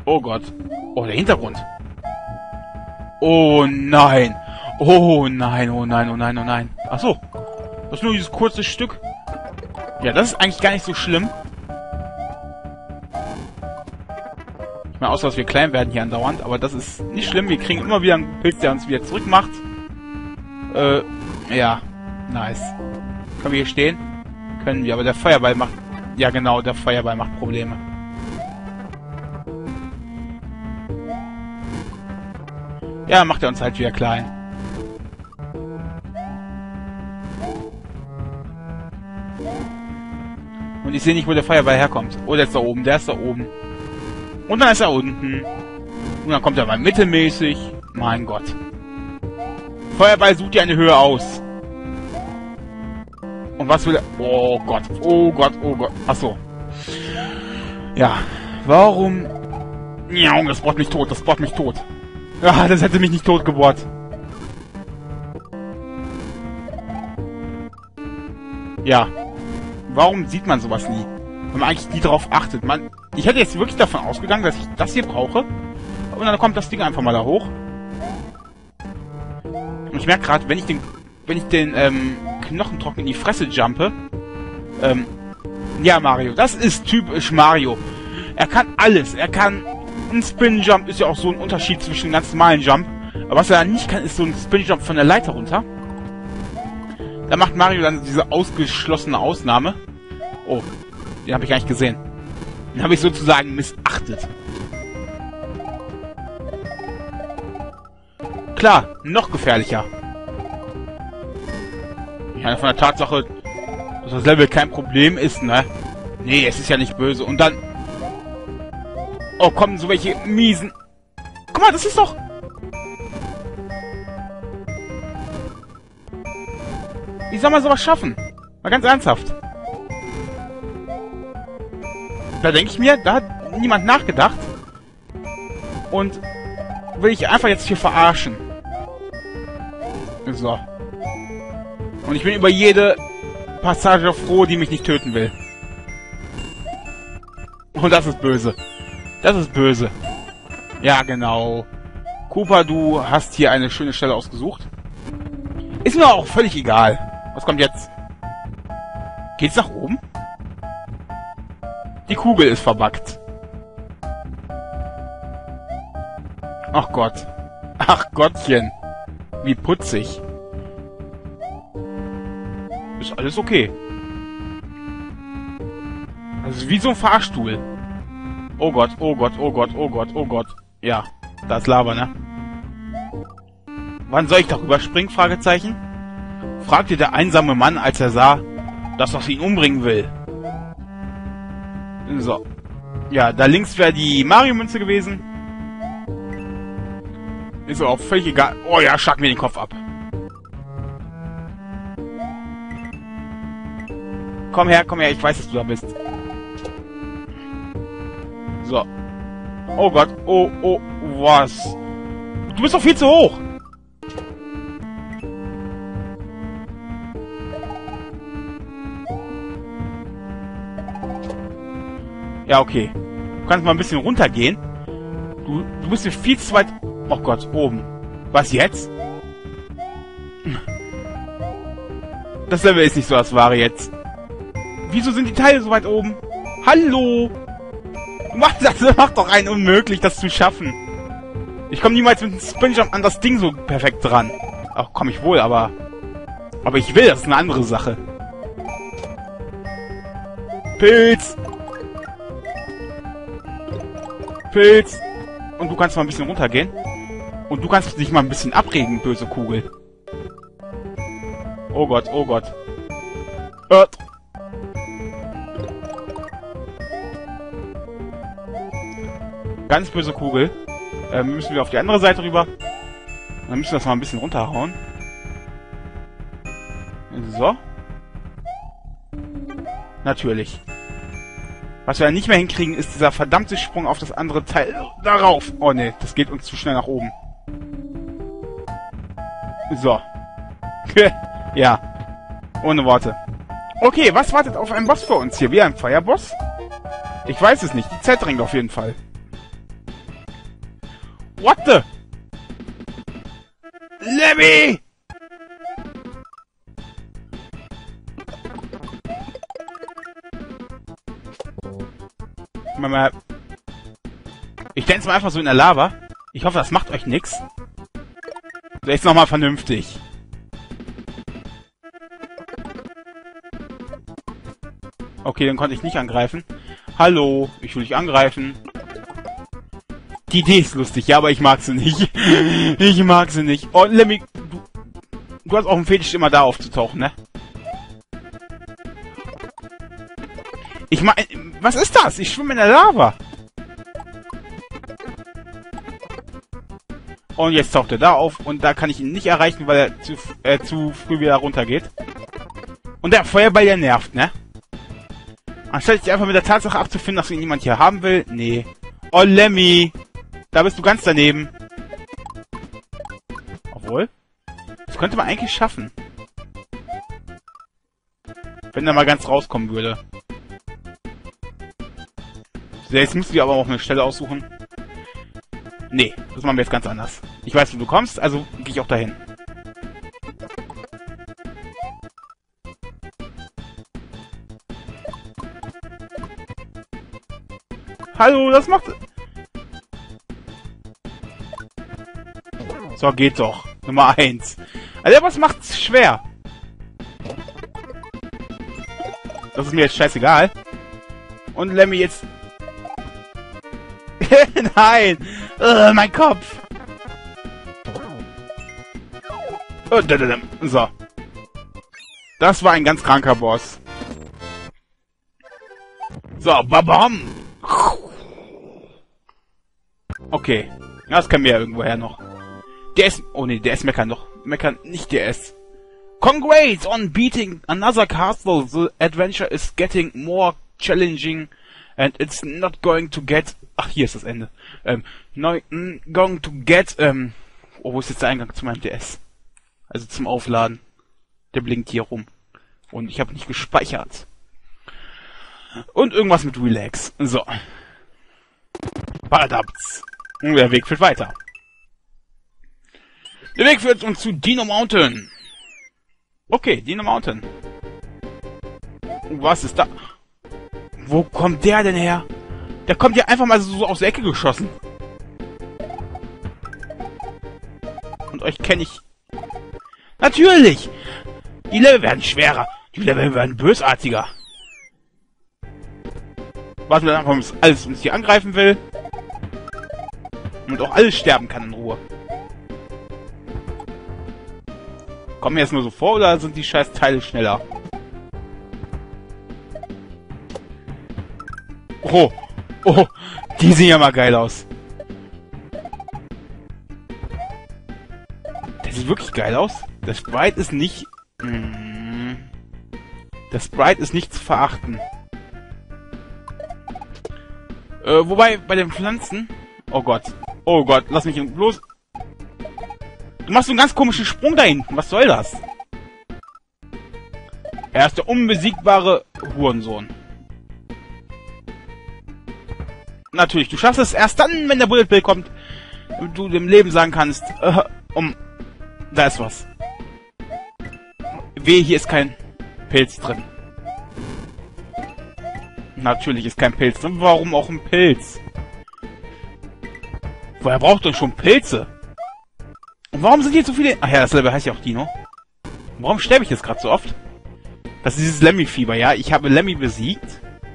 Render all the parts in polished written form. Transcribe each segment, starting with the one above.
Oh Gott. Oh, der Hintergrund. Oh nein. Oh nein, oh nein, oh nein, oh nein. Ach so. Das ist nur dieses kurze Stück. Ja, das ist eigentlich gar nicht so schlimm. Ich meine, außer dass wir klein werden hier andauernd, aber das ist nicht schlimm. Wir kriegen immer wieder einen Pilz, der uns wieder zurückmacht. Ja. Nice. Können wir hier stehen? Können wir, aber der Feuerball macht... Ja genau, der Feuerball macht Probleme. Ja, macht er uns halt wieder klein. Und ich sehe nicht, wo der Feuerball herkommt. Oh, der ist da oben, der ist da oben. Und dann ist er unten. Und dann kommt er mal mittelmäßig. Mein Gott. Feuerball sucht dir eine Höhe aus. Und was will er... Oh Gott, oh Gott, oh Gott. Achso. Ja. Warum... Ja, das bohrt mich tot, das bohrt mich tot. Ja, das hätte mich nicht tot gebohrt. Ja. Warum sieht man sowas nie? Wenn man eigentlich nie darauf achtet. Ich hätte jetzt wirklich davon ausgegangen, dass ich das hier brauche. Und dann kommt das Ding einfach mal da hoch. Und ich merke gerade, wenn ich den Knochentrocken in die Fresse jumpe. Ja, Mario. Das ist typisch Mario. Er kann alles. Er kann... Ein Spin-Jump ist ja auch so ein Unterschied zwischen einem ganz normalen Jump. Aber was er nicht kann, ist so ein Spin-Jump von der Leiter runter. Da macht Mario dann diese ausgeschlossene Ausnahme. Oh, den habe ich gar nicht gesehen. Den habe ich sozusagen missachtet. Klar, noch gefährlicher. Ich meine, von der Tatsache, dass das Level kein Problem ist, ne? Nee, es ist ja nicht böse. Und dann... Oh, kommen so welche miesen... Guck mal, das ist doch... Wie soll man sowas schaffen? Mal ganz ernsthaft. Da denke ich mir, da hat niemand nachgedacht. Und will ich einfach jetzt hier verarschen. So. Und ich bin über jede Passage froh, die mich nicht töten will. Und das ist böse. Das ist böse. Ja, genau. Koopa, du hast hier eine schöne Stelle ausgesucht. Ist mir auch völlig egal. Was kommt jetzt? Geht's nach oben? Die Kugel ist verbuggt. Ach Gott. Ach Gottchen. Wie putzig. Ist alles okay. Das ist wie so ein Fahrstuhl. Oh Gott, oh Gott, oh Gott, oh Gott, oh Gott. Ja, da ist Lava, ne? Wann soll ich darüber springen? Fragezeichen. Fragte der einsame Mann, als er sah, dass das ihn umbringen will. So. Ja, da links wäre die Mario-Münze gewesen. Ist auch völlig egal. Oh ja, schlag mir den Kopf ab. Komm her, ich weiß, dass du da bist. So. Oh Gott, oh, was? Du bist doch viel zu hoch. Ja, okay. Du kannst mal ein bisschen runtergehen. Du bist hier viel zu weit... Oh Gott, oben. Was jetzt? Das Level ist nicht so das wahre jetzt. Wieso sind die Teile so weit oben? Hallo? Das macht doch einen unmöglich, das zu schaffen. Ich komme niemals mit einem Spinjump an das Ding so perfekt dran. Ach, komme ich wohl, aber ich will, das ist eine andere Sache. Pilz! Pilz! Und du kannst mal ein bisschen runtergehen. Und du kannst dich mal ein bisschen abregen, böse Kugel. Oh Gott, oh Gott. Ganz böse Kugel. Müssen wir auf die andere Seite rüber. Dann müssen wir das mal ein bisschen runterhauen. So. Natürlich. Was wir nicht mehr hinkriegen, ist dieser verdammte Sprung auf das andere Teil. Darauf. Oh ne, das geht uns zu schnell nach oben. So. Ja. Ohne Worte. Okay, was wartet auf einen Boss vor uns hier? Wie ein Feuerboss? Ich weiß es nicht. Die Zeit drängt auf jeden Fall. What the? Lemmy! Mama. Ich denke mal einfach so in der Lava. Ich hoffe, das macht euch nix. So, jetzt nochmal vernünftig. Okay, dann konnte ich nicht angreifen. Hallo, ich will dich angreifen. Die Idee ist lustig, ja, aber ich mag sie nicht. Ich mag sie nicht. Oh, Lemmy, du hast auch einen Fetisch, immer da aufzutauchen, ne? Ich meine, was ist das? Ich schwimme in der Lava. Und jetzt taucht er da auf und da kann ich ihn nicht erreichen, weil er zu früh wieder runtergeht. Und der Feuerball, der nervt, ne? Anstatt sich einfach mit der Tatsache abzufinden, dass ihn niemand hier haben will. Nee. Oh, Lemmy. Da bist du ganz daneben. Obwohl. Das könnte man eigentlich schaffen. Wenn er mal ganz rauskommen würde. So, jetzt müssen wir aber auch eine Stelle aussuchen. Nee, das machen wir jetzt ganz anders. Ich weiß, wo du kommst, also gehe ich auch dahin. Hallo, das macht... So, geht doch. Nummer 1. Also, was macht's schwer? Das ist mir jetzt scheißegal. Und Lemmy jetzt... Nein! Mein Kopf! So. Das war ein ganz kranker Boss. So, babam! Okay. Das kennen wir ja irgendwoher noch. DS... Oh ne, DS meckern doch. Meckern, nicht DS. Congrats on beating another castle. The adventure is getting more challenging and it's not going to get... Ach, hier ist das Ende. Going to get... Oh, wo ist jetzt der Eingang zu meinem DS? Also zum Aufladen. Der blinkt hier rum. Und ich habe nicht gespeichert. Und irgendwas mit Relax. So. Badabts. Und der Weg führt weiter. Der Weg führt uns zu Dino Mountain. Okay, Dino Mountain. Was ist da? Wo kommt der denn her? Der kommt ja einfach mal so aus der Ecke geschossen. Und euch kenne ich... Natürlich! Die Level werden schwerer. Die Level werden bösartiger. Warten wir einfach, bis alles uns hier angreifen will. Und auch alles sterben kann in Ruhe. Kommen wir jetzt nur so vor, oder sind die scheiß Teile schneller? Oh, oh, die sehen ja mal geil aus. Der sieht wirklich geil aus. Das Sprite ist nicht... Das Sprite ist nicht zu verachten. Wobei, bei den Pflanzen... Oh Gott, lass mich bloß... Du machst so einen ganz komischen Sprung da hinten. Was soll das? Er ist der unbesiegbare Hurensohn. Natürlich, du schaffst es erst dann, wenn der Bullet Bill kommt, damit du dem Leben sagen kannst, da ist was. Wehe, hier ist kein Pilz drin. Natürlich ist kein Pilz drin. Warum auch ein Pilz? Woher braucht ihr schon Pilze? Und warum sind hier so viele... Ach ja, das Level heißt ja auch Dino. Warum sterbe ich jetzt gerade so oft? Das ist dieses Lemmy-Fieber, ja? Ich habe Lemmy besiegt.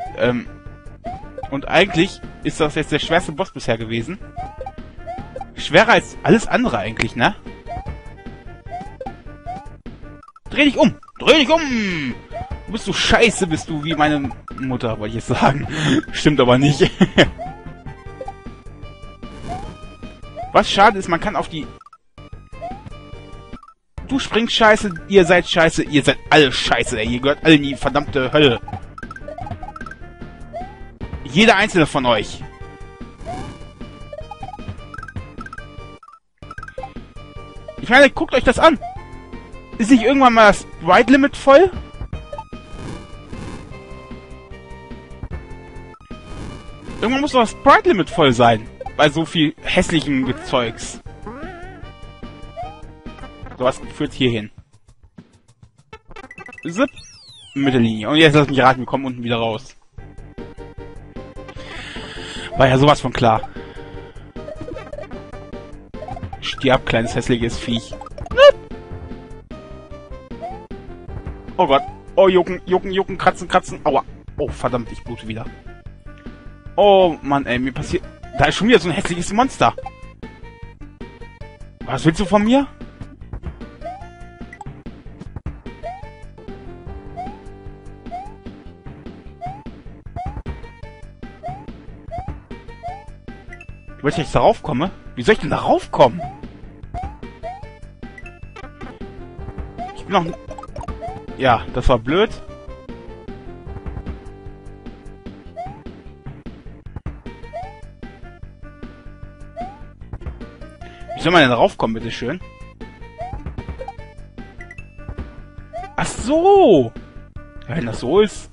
Und eigentlich ist das jetzt der schwerste Boss bisher gewesen. Schwerer als alles andere eigentlich, ne? Dreh dich um! Dreh dich um! Du bist so scheiße, bist du wie meine Mutter, wollte ich jetzt sagen. Stimmt aber nicht. Was schade ist, man kann auf die... Du springst scheiße, ihr seid alle scheiße, ey. Ihr gehört alle in die verdammte Hölle. Jeder einzelne von euch. Ich meine, guckt euch das an. Ist nicht irgendwann mal das Sprite Limit voll? Irgendwann muss doch das Sprite Limit voll sein. bei so viel hässlichem Zeugs. So, was führt hier hin? Zip. Mittellinie. Und jetzt lass mich raten, wir kommen unten wieder raus. War ja sowas von klar. Stirb, kleines hässliches Viech. Oh Gott. Oh, jucken, jucken, jucken, kratzen, kratzen. Aua. Oh, verdammt, ich blute wieder. Oh, Mann, ey, mir passiert... Da ist schon wieder so ein hässliches Monster. Was willst du von mir? Du willst, dass ich darauf komme? Wie soll ich denn darauf kommen? Ich bin noch... Ja, das war blöd. Wie soll man denn raufkommen, bitteschön? Ach so! Ja, wenn das so ist...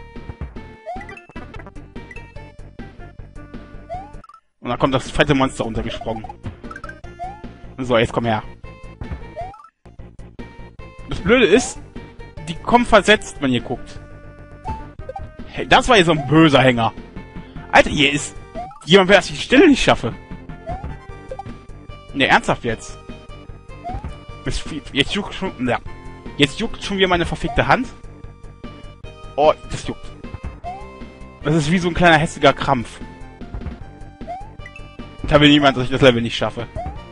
Und dann kommt das fette Monster runtergesprungen. So, jetzt komm her. Das Blöde ist, die kommen versetzt, wenn ihr guckt. Hey, das war hier so ein böser Hänger. Alter, hier ist... Jemand will, dass ich die Stelle nicht schaffe. Ne, ernsthaft jetzt. Jetzt juckt schon... Ja. Jetzt juckt schon wieder meine verfickte Hand. Oh, das juckt. Das ist wie so ein kleiner hässlicher Krampf. Da will niemand, dass ich das Level nicht schaffe.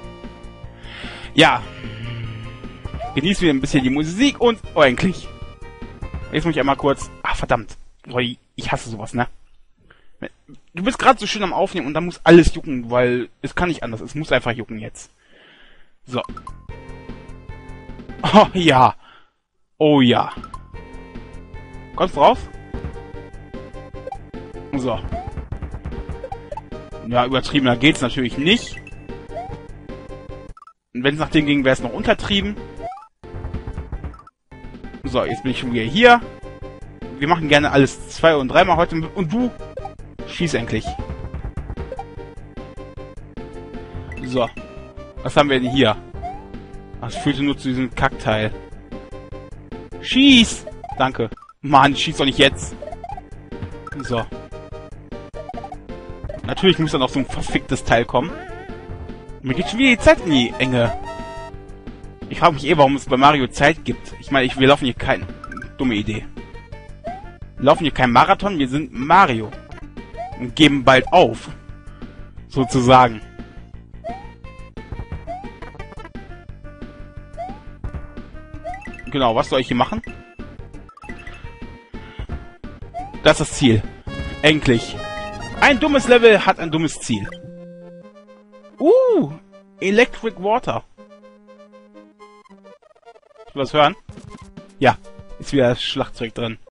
Ja. Genießen wir ein bisschen die Musik und... Oh, endlich. Jetzt muss ich einmal kurz... Ach, verdammt. Oh, ich hasse sowas, ne? Du bist gerade so schön am Aufnehmen und dann muss alles jucken, weil es kann nicht anders. Es muss einfach jucken jetzt. So. Oh, ja. Oh, ja. Kommst du raus? So. Ja, übertriebener geht's natürlich nicht. Und wenn es nach dem ging, wäre es noch untertrieben. So, jetzt bin ich schon wieder hier. Wir machen gerne alles 2- und 3-mal heute. Und du schieß endlich. So. Was haben wir denn hier? Das führte nur zu diesem Kackteil. Schieß! Danke. Mann, schieß doch nicht jetzt. So. Natürlich muss dann noch so ein verficktes Teil kommen. Mir geht schon wieder die Zeit in die Enge. Ich frage mich warum es bei Mario Zeit gibt. Ich meine, wir laufen hier kein... Dumme Idee. Wir laufen hier kein Marathon, wir sind Mario. Und geben bald auf. Sozusagen. Genau, was soll ich hier machen? Das ist das Ziel. Endlich. Ein dummes Level hat ein dummes Ziel. Electric Water. Ich will was hören? Ja, ist wieder das Schlagzeug drin.